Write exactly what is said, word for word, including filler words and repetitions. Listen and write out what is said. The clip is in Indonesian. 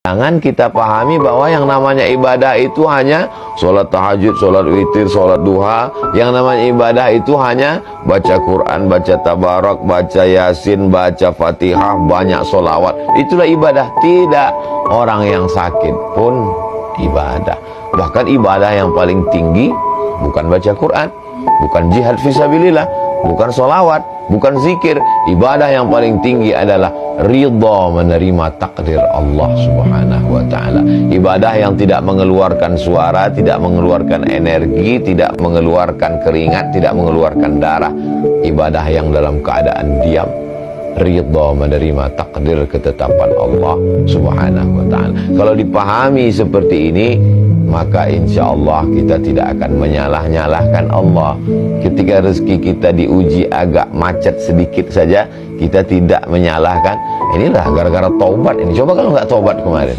Jangan kita pahami bahwa yang namanya ibadah itu hanya sholat tahajud, sholat witir, sholat duha. Yang namanya ibadah itu hanya baca Quran, baca tabarak, baca yasin, baca fatihah, banyak sholawat. Itulah ibadah. Tidak. Orang yang sakit pun ibadah. Bahkan ibadah yang paling tinggi bukan baca Quran, bukan jihad fisabilillah, bukan sholawat, bukan zikir. Ibadah yang paling tinggi adalah ridha menerima takdir Allah subhanahu wa ta'ala. Ibadah yang tidak mengeluarkan suara, tidak mengeluarkan energi, tidak mengeluarkan keringat, tidak mengeluarkan darah. Ibadah yang dalam keadaan diam, ridha menerima takdir ketetapan Allah subhanahu wa ta'ala. Kalau dipahami seperti ini, maka insya Allah kita tidak akan menyalah-nyalahkan Allah. Ketika rezeki kita diuji agak macet sedikit saja, kita tidak menyalahkan. Inilah gara-gara taubat ini. Coba kalau nggak taubat kemarin.